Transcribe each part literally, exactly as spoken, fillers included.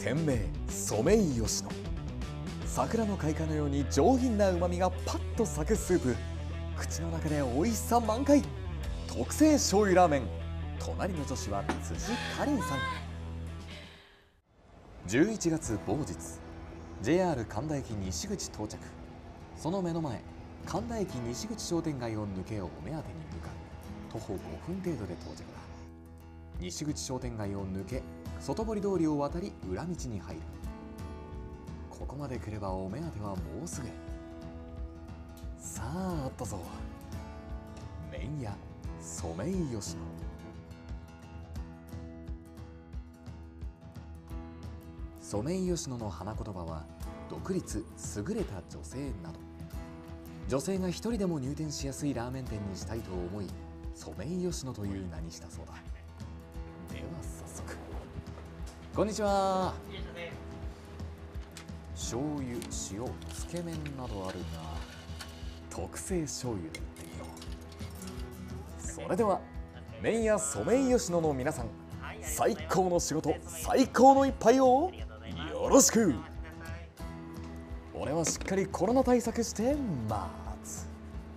店名ソメイヨシノ。桜の開花のように上品な旨味がパッと咲くスープ。口の中で美味しさ満開。特製醤油ラーメン。隣の女子は辻かりんさん。じゅういちがつ某日、 ジェイアール 神田駅西口到着。その目の前、神田駅西口商店街を抜けお目当てに向かう。徒歩ごふん程度で到着だ。西口商店街を抜け、外堀通りを渡り裏道に入る。ここまで来ればお目当てはもうすぐ。さああったぞ、麺屋ソメイヨシノ。ソメイヨシノの花言葉は独立、優れた女性など。女性が一人でも入店しやすいラーメン店にしたいと思い、ソメイヨシノという名にしたそうだ。では早速。こんにちは。醤油、塩、つけ麺などあるが、特製醤油でいってみよう。それでは麺屋ソメイヨシノの皆さん、最高の仕事、最高の一杯をよろしく。俺はしっかりコロナ対策して待つ。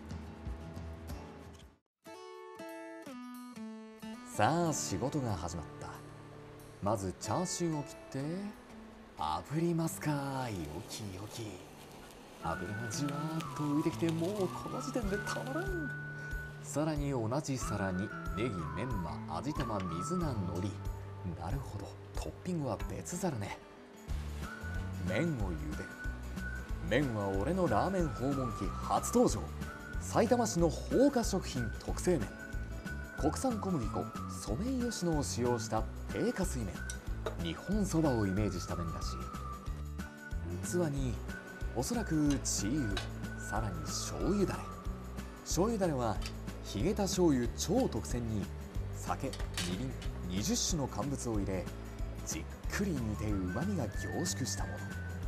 さあ仕事が始まった。まずチャーシューを切って炙りますか。よきよき。油がじわーっと浮いてきて、もうこの時点でたまらん。さらに同じ皿にネギ、メンマ、味玉、水菜、海苔。なるほど、トッピングは別皿ね。麺を茹でる。麺は俺のラーメン訪問記初登場、さいたま市の宝華食品特製麺。国産小麦粉ソメイヨシノを使用した低加水麺。日本そばをイメージした麺らしい。器におそらくチー油、さらに醤油だれ。醤油だれはヒゲタ醤油超特選に酒、みりん、にじゅっしゅの乾物を入れ、じっくり煮てうまみが凝縮したもの。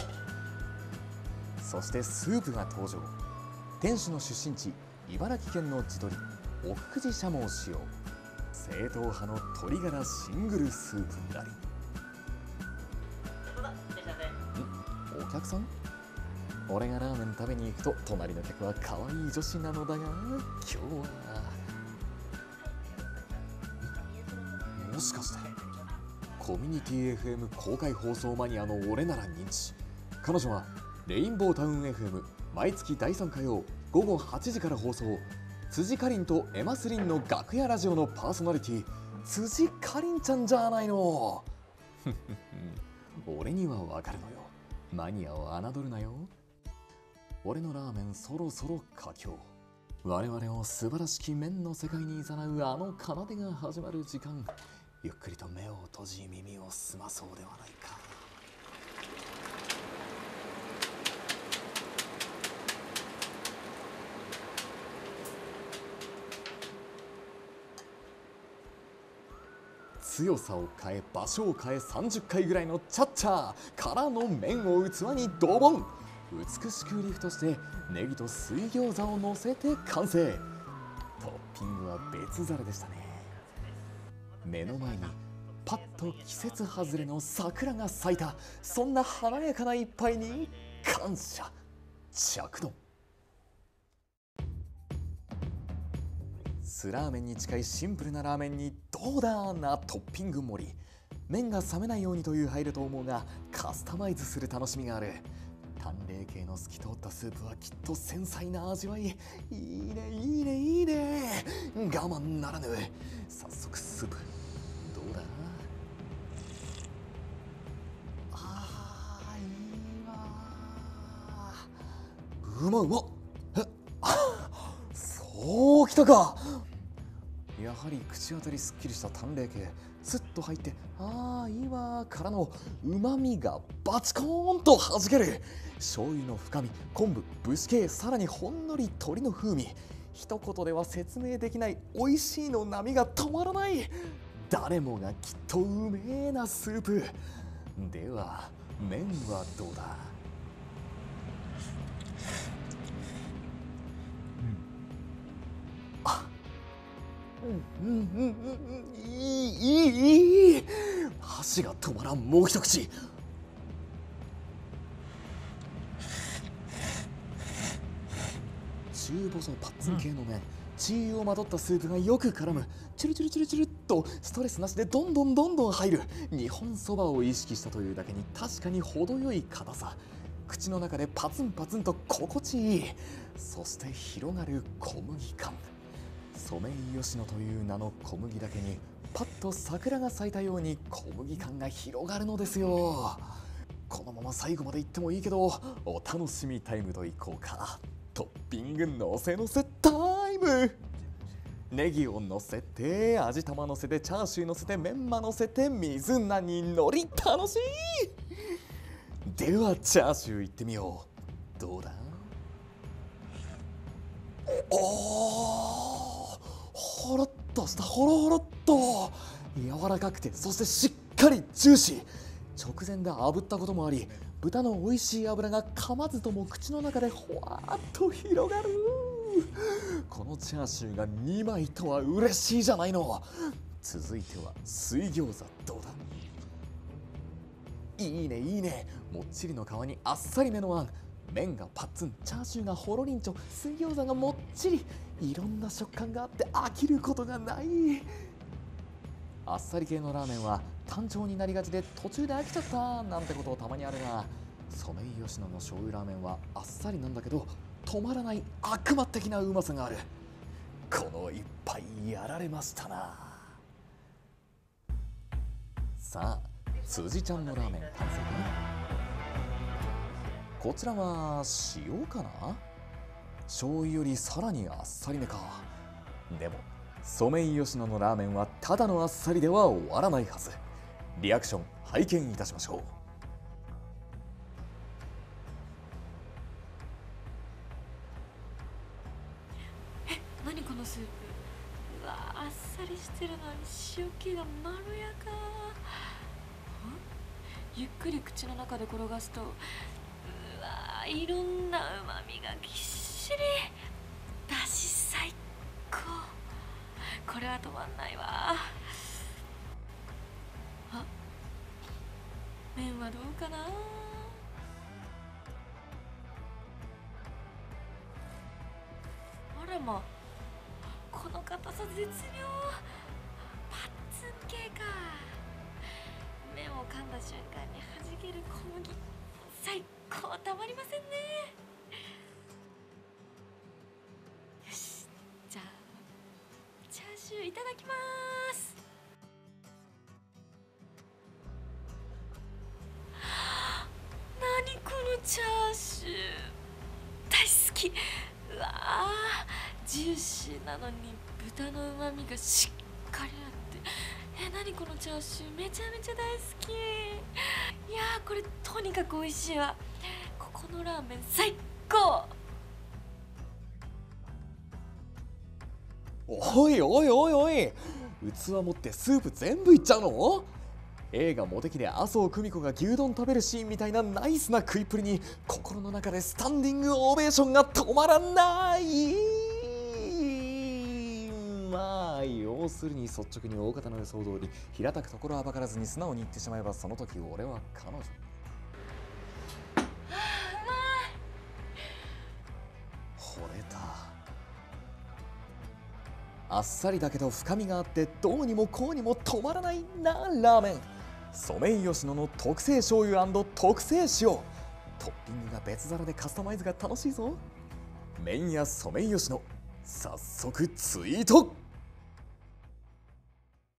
そしてスープが登場。店主の出身地茨城県の地鶏奥久慈しゃもを使用。正統派の鶏ガラシングルスープなり。ん？お客さん？俺がラーメン食べに行くと隣の客は可愛い女子なのだが、今日はもしかしてコミュニティ エフエム 公開放送マニアの俺なら認知。彼女はレインボータウン エフエム 毎月だいさん火曜午後はちじから放送、辻かりんとエマスリンの楽屋ラジオのパーソナリティ、辻かりんちゃんじゃないの。俺にはわかるのよ。マニアを侮るなよ。俺のラーメンそろそろ佳境。我々を素晴らしき麺の世界に誘うあの奏でが始まる時間。ゆっくりと目を閉じ耳を澄まそうではないか。強さを変え場所を変えさんじゅっかいぐらいのチャッチャーからの麺を器にドボン。美しくリフトしてネギと水餃子を乗せて完成。トッピングは別皿でしたね。目の前にパッと季節外れの桜が咲いた、そんな華やかな一杯に感謝。着丼。スラーメンに近いシンプルなラーメンにどうだなトッピング盛り。麺が冷めないようにという配慮と思うが、カスタマイズする楽しみがある。淡麗系の透き通ったスープはきっと繊細な味わい。いいねいいねいいね。我慢ならぬ。早速スープどうだ。あーいいわ。うまうまっ。えそうきたか。やはり口当たりすっきりした淡麗系、スッと入ってあーいいわからのうまみがバチコーンとはじける。醤油の深み、昆布、節系、さらにほんのり鶏の風味。一言では説明できない美味しいの波が止まらない。誰もがきっとうめえなスープ。では麺はどうだ。うんうんうんうん、いいいいいい。箸が止まらん。もう一口。 中細パッツン系の麺、チー油をまとったスープがよく絡む、チュルチュルチュルチュルっとストレスなしでどんどんどんどん入る日本そばを意識したというだけに確かに程よい硬さ、口の中でパツンパツンと心地いい、そして広がる小麦感。ソメイヨシノという名の小麦だけにパッと桜が咲いたように小麦感が広がるのですよ。このまま最後までいってもいいけど、お楽しみタイムといこうか。トッピングのせのせタイム。ネギをのせて、味玉のせて、チャーシューのせて、メンマのせて、水菜にのり、楽しい。ではチャーシューいってみよう。どうだ？おお、ほろっとした、ほろほろっと柔らかくて、そしてしっかりジューシー。直前で炙ったこともあり、豚の美味しい脂が噛まずとも口の中でほわーっと広がる。このチャーシューがにまいとは嬉しいじゃないの。続いては水餃子、どうだ？いいねいいね。もっちりの皮にあっさりめのあん、麺がパッツン、チャーシューがほろりんちょ、水餃子がもっちり、いろんな食感があって飽きることがない。あっさり系のラーメンは単調になりがちで途中で飽きちゃったなんてことたまにあるが、ソメイヨシノの醤油ラーメンはあっさりなんだけど止まらない悪魔的なうまさがある。この一杯やられましたな。さあ辻ちゃんのラーメン完成かな。こちらは塩かな。醤油よりさらにあっさりめか。でもソメイヨシノのラーメンはただのあっさりでは終わらないはず。リアクション拝見いたしましょう。 え、何このスープ。うわ、あっさりしてるのに塩気がまろやか。ゆっくり口の中で転がすと、うわ、いろんなうまみがぎっしり。だし最高。これは止まんないわ。あ、麺はどうかな。あらま、この硬さ絶妙。パッツン系か。麺を噛んだ瞬間に弾ける小麦、最高、たまりませんね。よし、じゃあチャーシューいただきます。何このチャーシュー、大好き。うわー、ジューシーなのに豚のうまみがしっかりあって、え、何このチャーシュー、めちゃめちゃ大好き。いやー、これとにかく美味しいわ。ここのラーメン最高。 おいおいおいおい、器持ってスープ全部いっちゃうの？映画モテキで麻生久美子が牛丼食べるシーンみたいなナイスな食いっぷりに心の中でスタンディングオベーションが止まらない。まあ要するに率直に大方の予想通り、平たくところはばからずに素直に言ってしまえば、その時俺は彼女。惚れた。あっさりだけど深みがあってどうにもこうにも止まらないなラーメン。ソメイヨシノの特製醤油&特製塩。トッピングが別皿でカスタマイズが楽しいぞ。麺やソメイヨシノ、早速ツイート。